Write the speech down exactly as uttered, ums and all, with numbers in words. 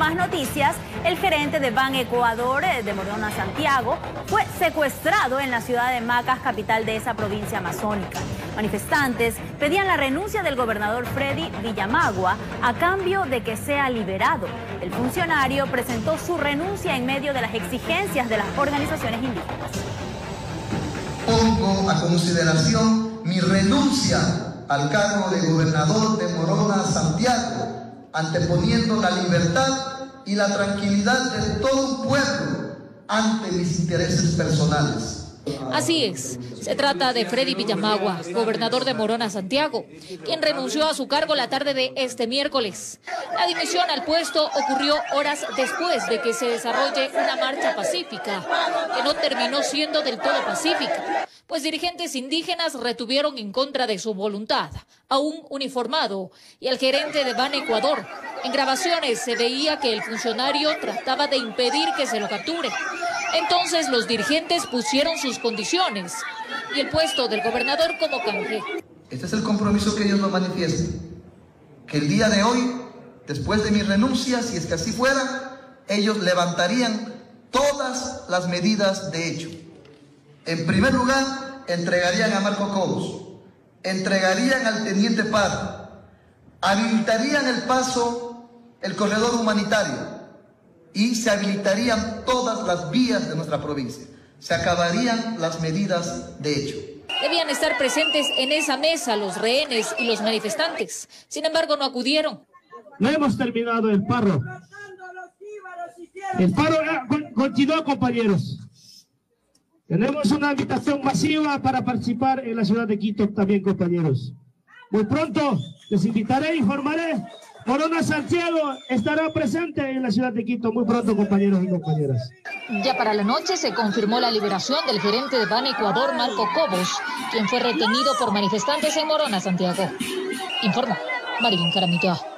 más noticias, el gerente de Ban Ecuador de Morona, Santiago, fue secuestrado en la ciudad de Macas, capital de esa provincia amazónica. Manifestantes pedían la renuncia del gobernador Freddy Villamagua a cambio de que sea liberado. El funcionario presentó su renuncia en medio de las exigencias de las organizaciones indígenas. Pongo a consideración mi renuncia al cargo de gobernador de Morona, Santiago, anteponiendo la libertad y la tranquilidad de todo un pueblo ante mis intereses personales. Así es, se trata de Freddy Villamagua, gobernador de Morona, Santiago, quien renunció a su cargo la tarde de este miércoles. La dimisión al puesto ocurrió horas después de que se desarrolle una marcha pacífica, que no terminó siendo del todo pacífica, pues dirigentes indígenas retuvieron en contra de su voluntad a un uniformado y al gerente de Ban Ecuador. En grabaciones se veía que el funcionario trataba de impedir que se lo capture. Entonces los dirigentes pusieron sus condiciones y el puesto del gobernador como canje. Este es el compromiso que ellos nos manifiestan, que el día de hoy, después de mi renuncia, si es que así fuera, ellos levantarían todas las medidas de hecho. En primer lugar, entregarían a Marco Cobos, entregarían al teniente Parra, habilitarían el paso, el corredor humanitario, y se habilitarían todas las vías de nuestra provincia. Se acabarían las medidas de hecho. Debían estar presentes en esa mesa los rehenes y los manifestantes. Sin embargo, no acudieron. No hemos terminado el paro. El paro continúa, compañeros. Tenemos una invitación masiva para participar en la ciudad de Quito también, compañeros. Muy pronto les invitaré e informaré. Morona, Santiago estará presente en la ciudad de Quito muy pronto, compañeros y compañeras. Ya para la noche se confirmó la liberación del gerente de Ban Ecuador, Marco Cobos, quien fue retenido por manifestantes en Morona, Santiago. Informa Marilyn Caramita.